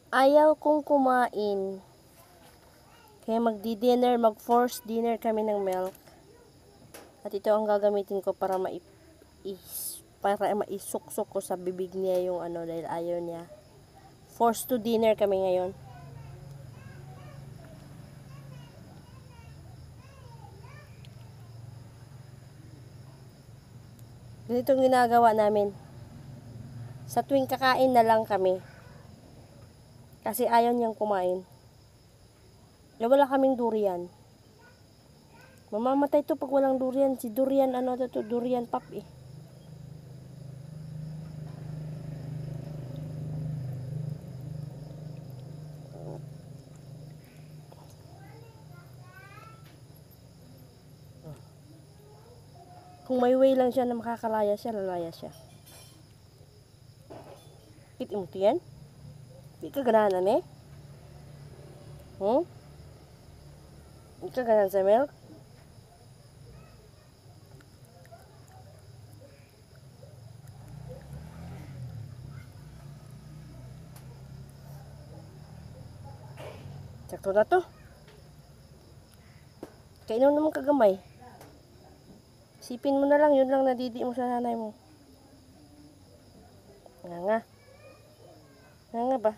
Ayaw kong kumain. Kaya magdi-dinner, mag-force dinner kami ng milk. At ito ang gagamitin ko para maisuksok ko sa bibig niya yung ano dahil ayaw niya. Forced to dinner kami ngayon. Ganito ang ginagawa namin. Sa tuwing kakain na lang kami. Kasi ayaw niyang kumain. Wala kaming durian. Mamamatay to pag walang durian. Si durian, durian pop eh. Kung may way lang siya na makakalaya siya, lalaya siya. Kit mo yan? Di ka ganahan eh? Di ka ganahan sa milk? Sakto na to. Kainom naman kagamay. Sipin mo na lang, yun lang nadidi mo sa nanay mo. Nga. Nga ba?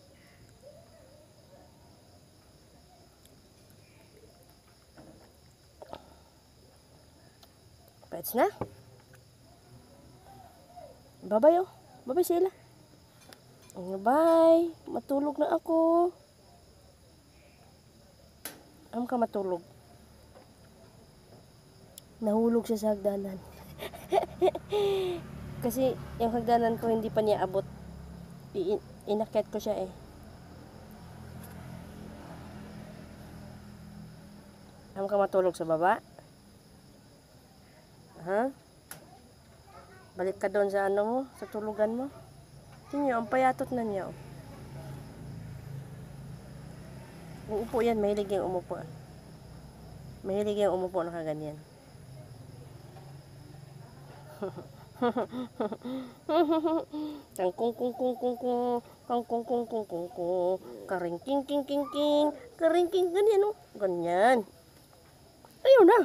Pets na? Bye-bye oh. Bye-bye sila. Bye. Matulog na ako. Ka matulog. Nahulog siya sa hagdanan. Kasi yung hagdanan ko hindi pa niya abot. Inakyat ko siya eh. Ka matulog sa baba? Ha? Balik ka doon sa ano mo, sa tulugan mo. Tingnan, ang payatot na niya. Uupo yan, mahilig yung umupo. Mahilig yung umupo na kaganyan. Kangkong kung kung kung kung kangkong kung kung kung kung karing king king king king karing king ganyan oh. Ganyan. Ayun na.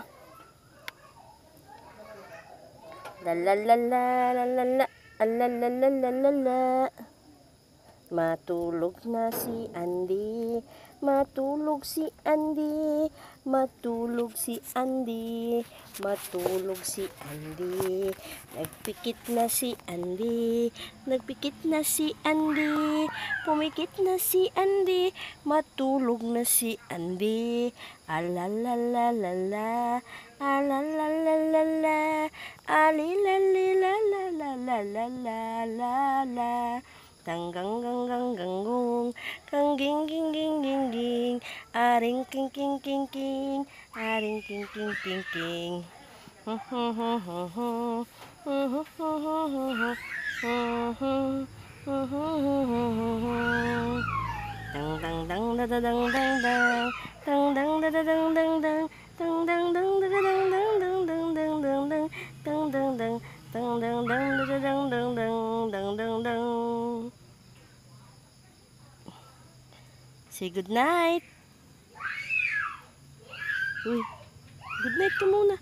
La la la la la la la la la la la la la. Matulog na si Andy. Matulog si Andy. Matulog si Andy. Matulog si Andy. Nagpikit na si Andy. Nagpikit na si Andy. Pumikit na si Andy. Matulog na si Andy. Alalalalala. Alalalalala. Alilalilalalalalala. Tanggang gang gang ganggong, kang ging ging ging ging ging, aring king king king king, aring king king king king. Dang dang dang da da dang dang dang, dang dang da da dang dang dang, dang dang dang da da dang dang dang dang dang dang dang, dang dang dang. Dang dang dang da da dang dang dang dang dang dang. Say good night. Uy, good night ka muna.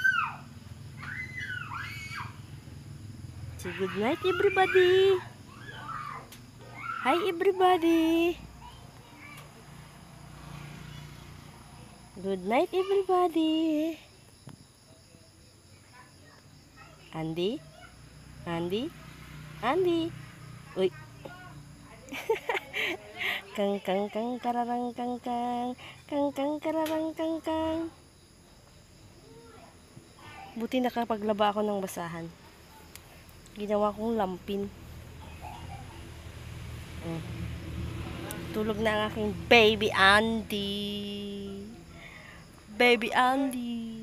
Say good night everybody. Hi everybody. Good night everybody. Andy? Andy? Andy? Uy. Kang kang kang kararang kang kang. Kang kang kararang kang kang. Buti nakapaglaba ako ng basahan. Ginawa kong lampin. Tulog na ang aking baby Andy. Baby Andy.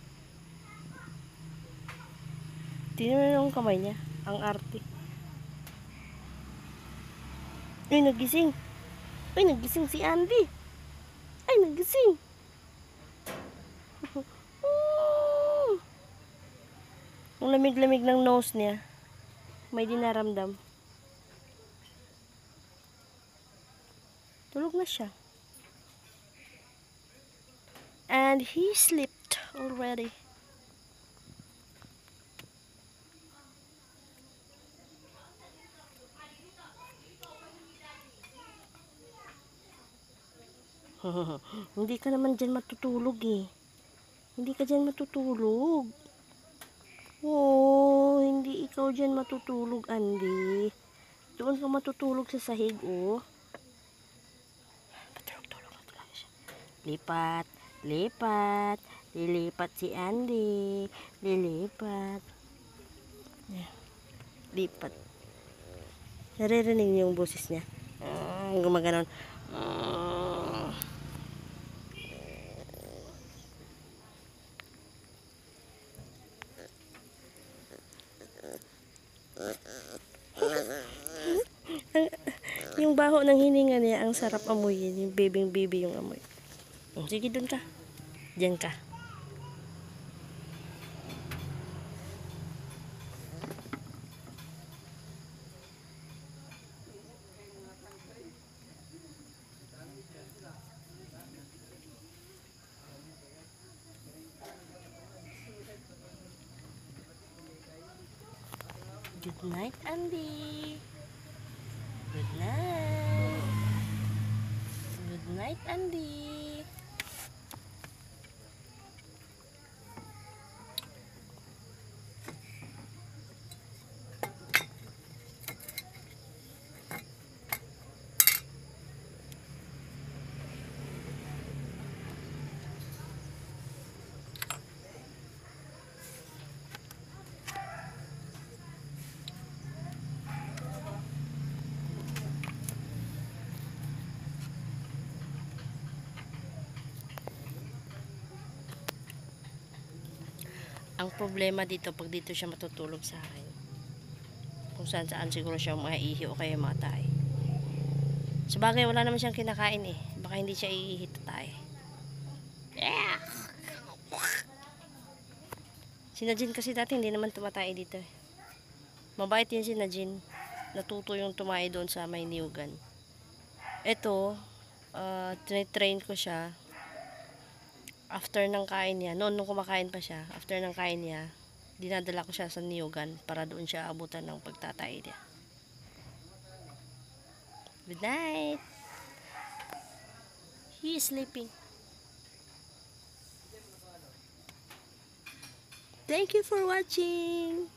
Tingnan mo yung kamay niya. Ang arte. Ay, nagising. Ay, nagising si Andy. Ay, nagising. Ang lamig-lamig ng nose niya. May dinaramdam. Natulog na siya. And he slept already. Hindi ka naman dyan matutulog eh. Hindi ka dyan matutulog. Oh, hindi ikaw dyan matutulog, Andy. Doon ka matutulog sa sahig, oh. Patulog-tulog na talaga siya. Lipat, lipat. Lilipat si Andy. Lilipat. Lipat. Naririnig niyo yung boses niya. Gumaganon. Yung baho ng hininga niya, ang sarap amuyin. Yung bibing-bibi yung amoy. Sige, dun ka. Diyan ka. Good night, Andy. Good night. Good night, Andy. Ang problema dito, pag dito siya matutulog sa akin, kung saan saan siguro siya maiihi o kaya matay. Sabagay, wala naman siyang kinakain eh. Baka hindi siya iihi tatay. Si Najin kasi dati hindi naman tumatay dito eh. Mabait yun si Najin. Natuto yung tumae doon sa may niyugan. Ito, tinitrain ko siya. After ng kain niya, noon nung kumakain pa siya, after ng kain niya, dinadala ko siya sa niyugan para doon siya abutan ng pagtatay niya. Good night. He is sleeping. Thank you for watching.